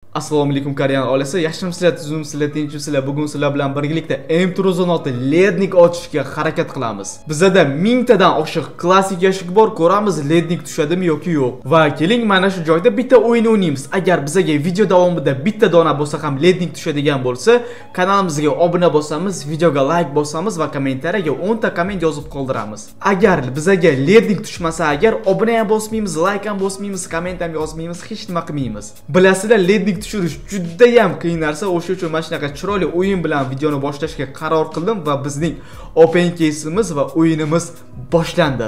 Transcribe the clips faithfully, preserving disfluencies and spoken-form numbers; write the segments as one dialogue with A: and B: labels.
A: Assalomu alaykum Koreyan oilasi. Yaxshimisizlar, tuzumsizlar, tinchmisizlar? Bugun sizlar bilan birgalikda M to'rt yuz o'n olti lednik ochishga harakat qilamiz. Bizda ming tadan oshiq klassik yashik bor. Ko'ramiz lednik tushadimi yoki yo'q. Va keling, mana shu joyda bitta o'yin o'ynaymiz. Agar bizga video davomida bitta dona bo'lsa ham lednik tushadigan bo'lsa, kanalimizga obuna bo'lsamiz, videoga like bosamiz va kommentariyaga o'n ta komment yozib qoldiramiz. Agar bizga lednik tushmasa, agar obuna ham bosmaymiz, like ham bosmaymiz, komment ham yozmaymiz, hech nima qilmaymiz. Bilasizlar, lednik tushirish juda ham qiyin narsa. O'sha uchun mana shunaqa chiroyli o'yin bilan videoni boshlashga qaror qildim va bizning open case'imiz va o'yinimiz boshlandi.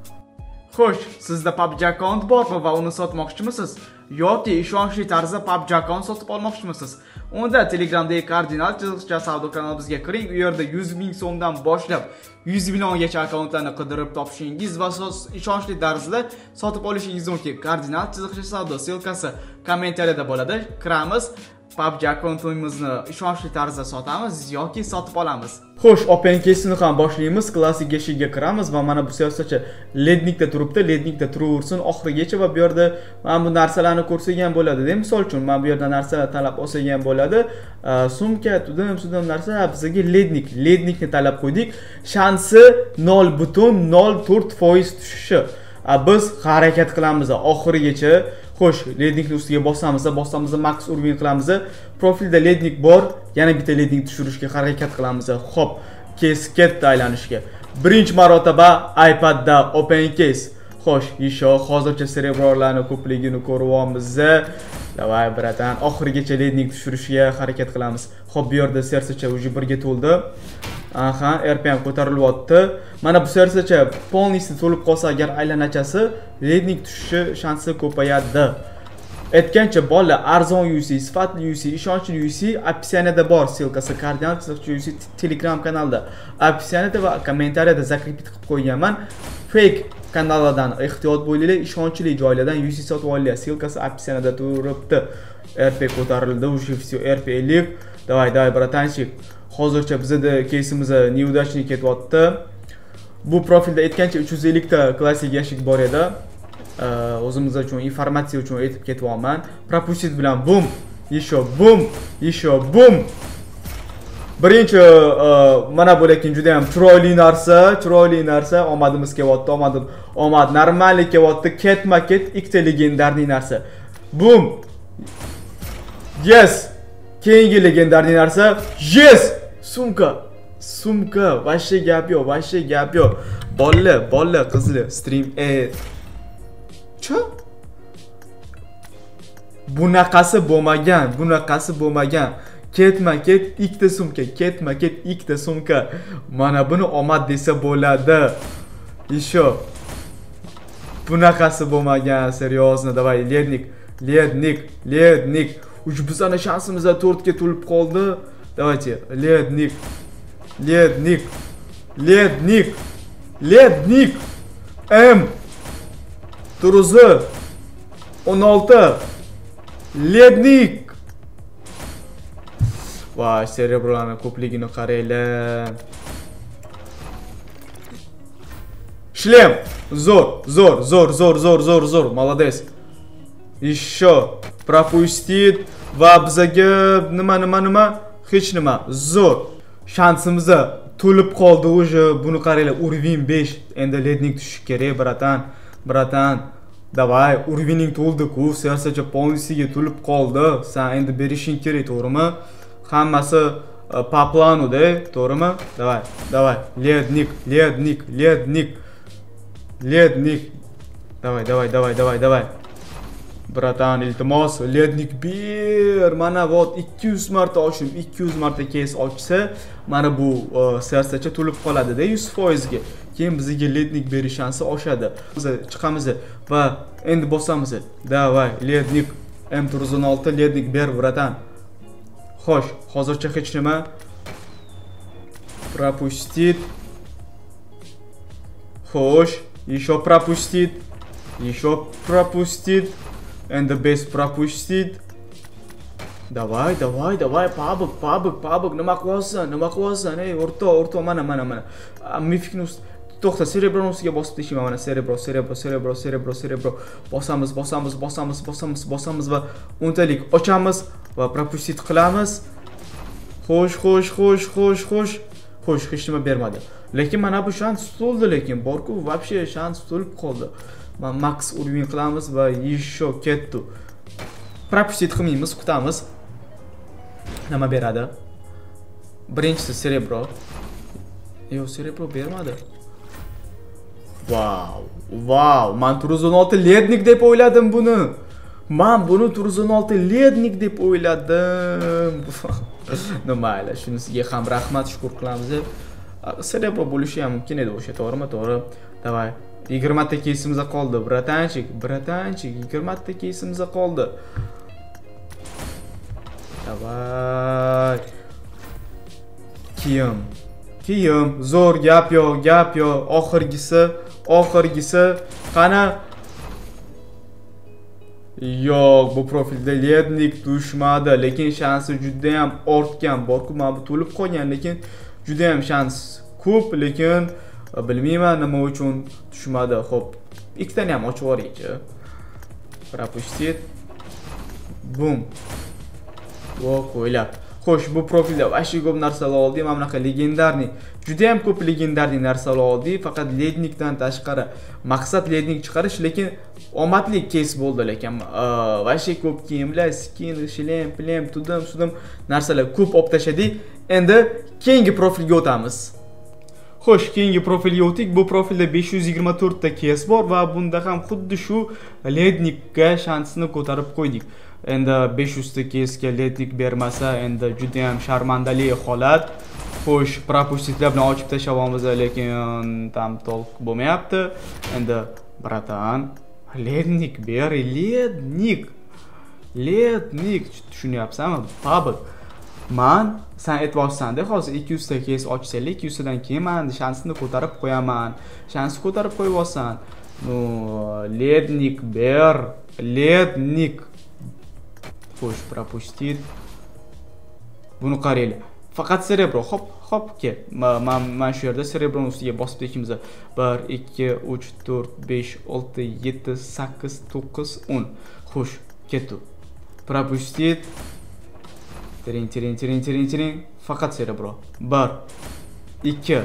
A: Xo'sh, sizda P U B G account bormi va uni sotmoqchimisiz yoki ishonchli tarzda P U B G account sotib olmoqchimisiz? Unda Telegramdagi koordinat chiziqcha savdo kanalimizga kiring. U yerda yuz ming so'mdan boshlab yuz milliongacha akkauntlarni qidirib topishingiz va ishonchli tarzda sotib olishingiz mumkin. Koordinat chiziqcha savdo silkasi kommentariyada bo'ladi. Kiramiz, P U B G akkauntimizni ishonchli tarzda sotamiz yoki sotib olamiz. Xo'sh, open case'ni ham boshlaymiz. Klassik yashikga kiramiz va mana bu siyosatchi lednikda turibdi. Lednikda turaversin oxirigacha va bu yerda mana bu narsalarni ko'rsak ham bo'ladi. Misol uchun, mana bu yerda narsalar talab olsak ham bo'ladi. Sumka, tudim, sudim narsa bizga lednik, lednikni talab qo'ydik. Shansi nol butun nol to'rt foiz tushishi. Biz harakat qilamiz oxirigacha. Xo'sh, lednikni ustiga bosamiz, bosamiz, max urovень qilamiz. Profilda lednik bor, yana bitta lednik tushirishga harakat qilamiz. Xo'p, case ketdi aylanishga. Birinchi marotaba iPadda open case. Xo'sh, isho hozircha serebrorlarni ko'pligini ko'ryapmiz. Davay, bratan, oxirigacha lednik tushirishga harakat qilamiz. Xo'p, bu yerda sersacha уже birga to'ldi. Aha, R P M ko'tarilyapti. Mana bu sersacha полностью to'lib qolsa agar aylanachasi, lednik tushishi shansi ko'payadi. Aytgancha bolalar, arzon U C, sifatli U C, ishonchli U C описаниеda bor, silkasi koordinat chiziqcha U C Telegram kanalida. Описаниеda va kommentariyada zakrepit qilib qo'yganman. Fake kanallardan ehtiyot bo'linglar, ishonchli joylardan U C sotib olinglar. Silkasi описаниеda turibdi. R P ko'tarildi, уже все R P ellik. Davay, davay, bratanchik. Hozircha bizda case'imiz neudachni ketyapti. Bu profilda aytgancha uch yuz ellik ta klassik yashik bor edi. O'zimiz uchun informatsiya uchun aytib ketyapman. Propustit bilan bum, еще bum, еще bum. Birinchi mana bu lekin juda ham chiroyli narsa, chiroyli narsa, omadimiz kelyapti, omadim, omad normallik kelyapti, ketma-ket ikkita legendarniy narsa. Bum. Yes. Keyingi legendarniy narsa, yes. Sumka, sumka, vashshe gap yo'q, vashshe gap yo'q. Bolla, bolla, qizli, stream e. Cha? Bunaqasi bo'lmagan, bunaqasi bo'lmagan. Ketma-ket ikkita sumka, ketma-ket ikkita sumka. Mana buni omad desa bo'ladi. Isho. Bunaqasi bo'lmagan, seriozno, davay, lednik, lednik, lednik. Uch bizning shansimiz to'rt ga to'lib qoldi. Давайте, lednik, lednik, lednik, lednik, M, to'rt o'n olti, lednik. Voy, serebrlarning ko'pligini qaranglar. Shlem, zo'r, zo'r, zo'r, zo'r, zo'r, zo'r, zo'r, молодец. Еще пропустит va bizga nima nima nima hech nima zo'r. Shansimiz to'lib qoldi уже. Buni qaranglar, уровень besh. Endi lednik tushishi kerak, bratan. Bratan. Davay, уровень to'ldi-ku, sersacha полностью to'lib qoldi. Sen endi berishing kerak, to'g'rimi? Hammasi по плану-da, to'g'rimi? Davay, davay. Lednik, lednik, lednik. Lednik. Davay, davay, davay, davay, davay. Bratan, iltimos, lednik ber. Mana vot ikki yuz marta ochdim, ikki yuz marta case ochsa, mana bu sersacha to'lib qoladi-da yuz foiz ga. Keyin bizga lednik berish shansi oshadi. Biz chiqamiz va endi bosamiz. Davay, lednik M to'rt yuz o'n olti lednik ber, bratan. Xo'sh, hozircha hech nima. Пропустит. Xo'sh, еще пропустит. Еще пропустит. Endi без пропустит. Давай, давай, давай, pabuk, pabuk, pabuk, nima qilyapsan, nima qilyapsan, ey, o'rtoq, o'rtoq, mana, mana, mana. Mifikni to'xta, serebroni ustiga bosib tashlayman. Mana serebro, serebro, serebro, serebro, serebro. Bosamiz, bosamiz, bosamiz, bosamiz, bosamiz va o'ntalik ochamiz va propustit qilamiz. Xo'sh, xo'sh, xo'sh, xo'sh, xo'sh. Xo'sh, hech nima bermadi. Lekin mana bu shans tutildi, lekin borku вообще shans tutilib qoldi. Men max uровень qilamiz va еще ketdi. Propustit qilmaymiz, kutamiz. Nima beradi? Birinchisi serebro. Yo'q, serebro bermadi. Wow, wow, men tur o'n olti lednik deb o'yladim buni. Men buni tur o'n olti lednik deb o'yladim. Mayli, shunisiga ham rahmat, shukr qilamiz. Serebro bo'lishi ham mumkin edi o'sha, to'g'rimi? To'g'ri. Davay. yigirma ta keysimiz qoldi, bratanchik, bratanchik, yigirma ta keysimiz qoldi. Davay. Kiyim. Kiyim, zo'r gap yo'q, gap yo'q. Oxirgisi, oxirgisi qana? Yo'q, bu profilda lednik tushmadi, lekin shansi juda ham ortgan. Borku men bu to'lib qolgan, lekin juda ham shans ko'p, lekin bilmayman nima uchun tushmadi. Xo'p, ikkitani ham ochib yuboraychi. Propustit. Bum. Vo, qo'ylab. Xo'sh, bu profilda vashi ko'p narsalar oldim. Mana bunaqa legendarniy, juda ham ko'p legendarniy narsalar oldim. Faqat lednikdan tashqari maqsad lednik chiqarish, lekin omadli keys bo'ldi. Lekin vashi ko'p kiyimlar, skin, shlem, plem, tudim, sudim narsalar ko'p olib tashladik. Endi keyingi profilga o'tamiz. Xo'sh, keyingi profilga o'tdik. Bu profilda besh yuz yigirma to'rt ta keys bor va bunda ham xuddi shu lednikka shansini ko'tarib qo'ydik. Endi besh yuz ta keysga lednik bermasa, endi juda ham sharmandali holat. Xo'sh, propustitlar bilan ochib tashlayapmiz, lekin tam to'liq bo'lmayapti. Endi bratan, lednik ber, lednik. Lednik, tushunyapsanmi? Babak. Men sen aytmoqchisan-da, hozir ikki yuz ta keys ochsanglar, ikki yuz tadan keyin men shansini ko'tarib qo'yaman. Shansni ko'tarib qo'yibsan. No, lednik ber, lednik. Xo'sh, propustit. Buni qaranglar. Faqat serebro. Hop, hop ke. Men men shu yerda serebroni ustiga bosib tekimiz. bir, ikki, uch, to'rt, besh, olti, yetti, sakkiz, to'qqiz, o'n. Xo'sh, ketdi. Propustit. Tiring, tiring, tiring, tiring, tiring. Faqat serebro. bir, ikki.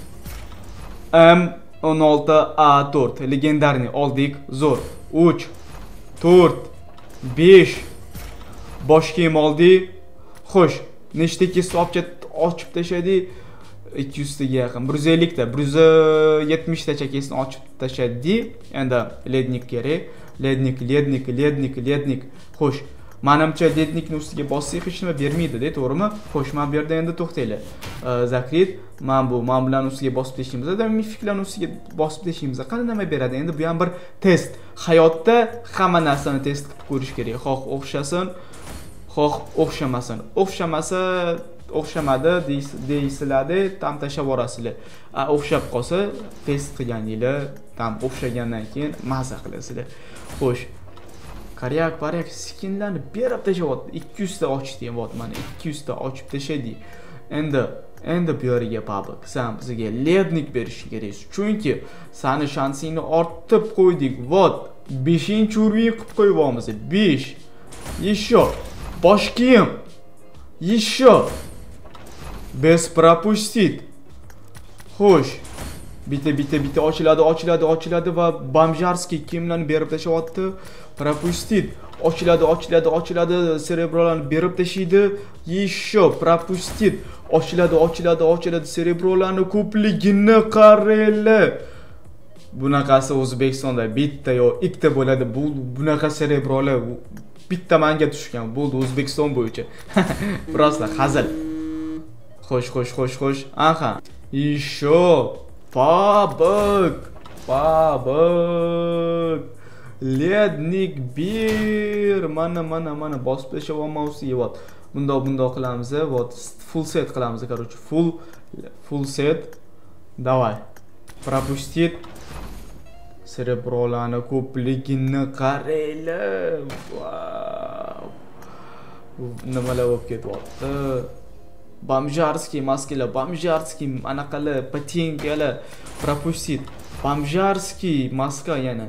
A: M o'n olti A to'rt. Legendarniy oldik. Zo'r. uch, to'rt, besh. Bosh kiyim oldik. Xo'sh, nechta keys ochib tashladik? ikki yuz taga yaqin. bir yuz ellik ta, bir yuz yetmish tacha keysni ochib tashladik. Endi lednik kerak. Lednik, lednik, lednik, lednik. Xo'sh, menimcha lednikning ustiga bossak hech nima bermaydi-da, to'g'rimi? Xo'sh, men bu yerda endi to'xtaylik. Zakrit, men bu men bilan ustiga bosib tashlaymiz. Da mifiklarni ustiga bosib tashlaymiz. Qani nima beradi? Endi bu ham bir test. Hayotda hamma narsani test qilib ko'rish kerak. Xoh o'xshasin, xoh o'xshamasin. O'xshamasa, o'xshamadi deysizlar-da, tam tashlab yuborasizlar. O'xshab qolsa, test qilganinglar, tam o'xshagandan keyin maza qilasizlar. Xo'sh, Qaryak, qaryak, skinlarni berib tashlayapti. ikki yuz ta ochib deyapti. Mana ikki yuz ta ochib tashladik. Endi, endi bu yerga babak. Sen bizga lednik berishing kerak. Chunki seni shansingni ortib qo'ydik. Vot, beshinchi uровень qilib qo'yibamiz. besh. Еще. Bosh kiyim. Еще. Без пропустит. Xo'sh. Bitta bitta bitta ochiladi, ochiladi, ochiladi va bomjarskiy kiyimlarni berib tashlayapti. Propustit. Ochiladi, ochiladi, ochiladi, serebrolarni berib tashlaydi. Еще propustit. Ochiladi, ochiladi, ochiladi, serebrolarni ko'pligini qaranglar. Bunaqasi O'zbekistonda bitta yo ikkita bo'ladi. Bu bunaqa serebrolar bitta menga tushgan. Bo'ldi O'zbekiston bo'yicha. Просто hazil. Xo'sh, xo'sh, xo'sh, xo'sh. Aha. Еще babak. Babak. Lednik bir. Mana, mana, mana bosib tashlayapman ustiga. Vot. Bundoq, bundoq qilamiz. Vot, full set qilamiz, короче. Full full set. Давай. Пропустит. Serebrolarni ko'pligini qaranglar. Wow. Nimalar bo'lib ketyapti? Бомжарский маскаlar, бомжарский anaqalar, patinkalar, пропустит. Бомжарский маска yana.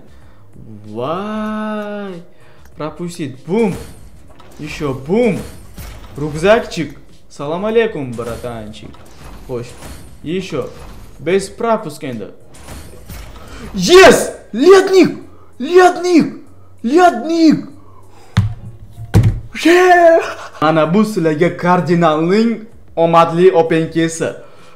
A: Vay! Пропустит. Бум! Еще бум! Рюкзакчик. Салам алейкум, братанчик. Хош. Еще. Без пропуска endi. Yes! Ледник! Ледник! Ледник! Yeah! Ana bu sizlarga kardinalning omadli openkesi.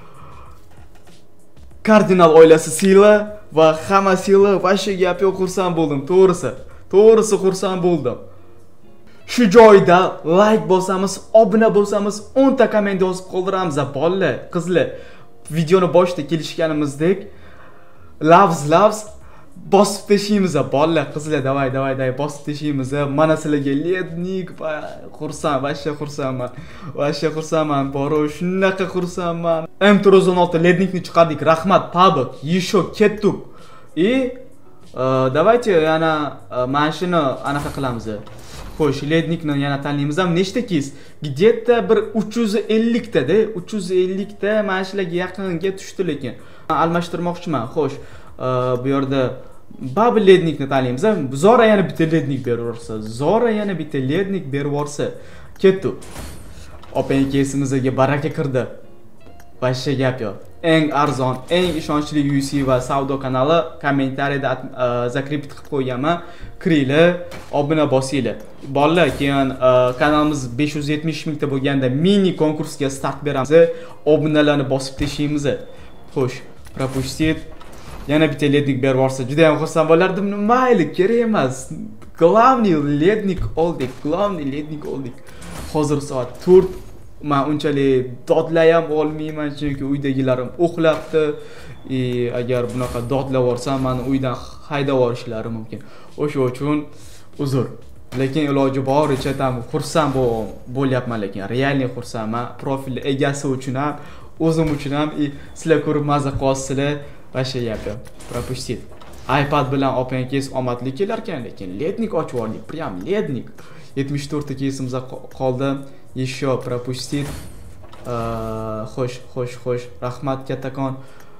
A: Kardinal oilasi siyla va hamma siyla va shu gap yo'q, xursand bo'ldim, to'g'risi. To'g'risi xursand bo'ldim. Shu joyda like bosamiz, obuna bo'lsamiz, o'n ta komment yozib qoldiramiz, bolalar, qizlar. Videoni boshida kelishganimizdek loves loves bosib tashiymiz, bolalar, qizlar, davay, davay, davay bosib tashiymiz. Mana sizlarga lednik va xursand, vashsha xursandman. Vashsha xursandman, boro shunaqa xursandman. M to'rt yuz o'n olti lednikni chiqardik. Rahmat, Pablo. Еще ketdik. И давайте yana mana shuni anaqa qilamiz. Xo'sh, lednikni yana tanlaymiz ham nechta keys? Где-то bir uch yuz ellik ta da, uch yuz ellik ta mana shularga yaqinga tushdi lekin. Almashtirmoqchiman. Xo'sh, bu yerda Bubble lednikni tanlaymiz. Zora yana bitta lednik berib yuborsa, Zora yana bitta lednik berib yuborsa, ketdi. Open keysimizga baraka kirdi. Boshqa gap yo'q. Eng arzon, eng ishonchli U C va savdo kanali kommentariyada zakripit qilib qo'yganman. Kiringlar, obuna bosinglar. Bolalar, keyin kanalimiz besh yuz yetmish mingta bo'lganda mini konkursga start beramiz. Obunalarni bosib tashlaymiz. Xo'sh, пропустит. Yana bitta lednik berib yuborsa, juda ham xursand bo'lardim. Mayli, kerak emas. Главный lednik oldik, главный lednik oldik. Hozir soat to'rt. Men unchalik dodlay ham olmayman, chunki uydagilarim uxlabdi. E agar bunaqa dodlab yorsam, meni uydan haydab yuborishlari mumkin. O'sha uchun uzr. Lekin iloji boricha ham xursand bo'lyapman, lekin realniy xursandman. Profil egasi uchun ham, o'zim uchun ham, sizlar ko'rib maza qilsizlar. Vasha gapim. Пропустит. iPad bilan open case omadli kelar ekan, lekin lednik ochib oldik. Prям lednik. yetmish to'rt ta case'imiz qoldi. Еще пропустит. Xo'sh, xo'sh, xo'sh. Rahmat kattakon.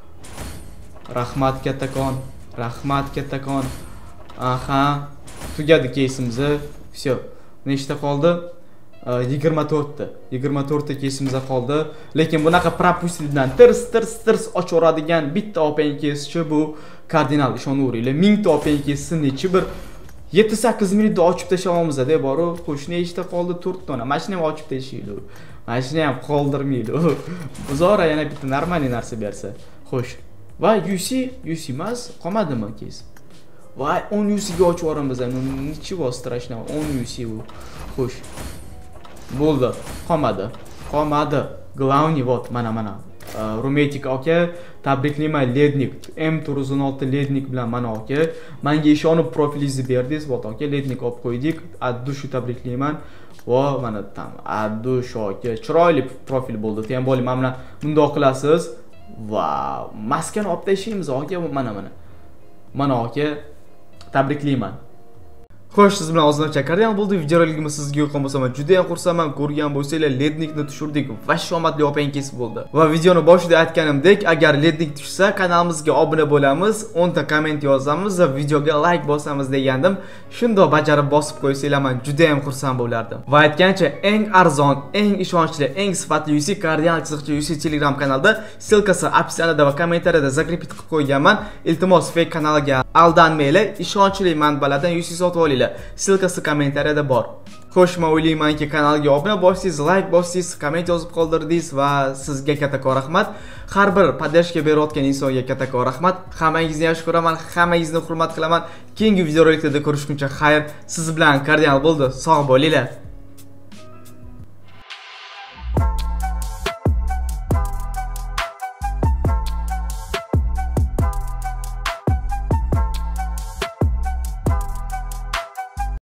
A: Rahmat kattakon. Rahmat kattakon. Aha. Tugadi case'imiz. Всё. Nechta qoldi? yigirma to'rt ta. yigirma to'rt ta case'imiz qoldi. Lekin bunaqa propustitdan tirs tirs tirs ochaveradigan bitta open case'chi bu kardinal, ishonaveringlar. ming ta open case'ni nechi bir yetti sakkiz minutda ochib tashlaymiz-da, boru. Xo'sh, nechta qoldi? to'rt ta. Mana shuni ham ochib tashlaydi. Mana shuni ham qoldirmaydi. Zora yana bitta normal narsa bersa. Xo'sh. Va U C, U C emas, qolmadimi case? Voy, o'n U C ga ochib yuboramiz. Nichivo strashno, o'n U C bu. Xo'sh. Bo'ldi, qolmadi. Qolmadi. Главный вот, mana mana. Rumetik aka, tabriklayman lednik. M to'rt yuz o'n olti lednik bilan mana aka. Menga ishonib profilingizni berdingiz, vot aka, lednik olib qo'ydik. Addu shu tabriklayman. Va mana tam addu shu aka, chiroyli profil bo'ldi. Tem bo'ling, mana bundoq qilasiz. Vau, maskani olib tashlaymiz aka, mana mana. Mana aka, tabriklayman. Xo'sh, siz bilan ozgina chakargan bo'ldi. Videoligimiz sizga yoqqan bo'lsa, men juda ham xursandman. Ko'rgan bo'lsanglar, lednikni tushirdik va shomatli open case bo'ldi. Va videoni boshida aytganimdek, agar lednik tushsa, kanalimizga obuna bo'lamiz, o'n ta komment yozamiz va videoga like bosamiz degandim. Shundoq bajarib bosib qo'ysanglar, men juda ham xursand bo'lardim. Va aytgancha, eng arzon, eng ishonchli, eng sifatli U C kardinal chiziqcha U C Telegram kanalida, silkasi opsiyada va kommentariyada zakripit qilib qo'yganman. Iltimos, fake kanaliga aldanmanglar, ishonchli manbalardan U C sotib olinglar. Silkasi kommentariyada bor. Xo'sh, men o'ylaymanki, kanalga obuna bo'lsangiz, like bo'lsangiz, komment yozib qoldirdingiz va sizga kattakon rahmat. Har bir podдержка berayotgan insonga kattakon rahmat. Hammangizni yaxshi ko'raman, hammangizni hurmat qilaman. Keyingi videoroliklarda ko'rishguncha xayr. Siz bilan kardinal bo'ldi. Sog' bo'linglar.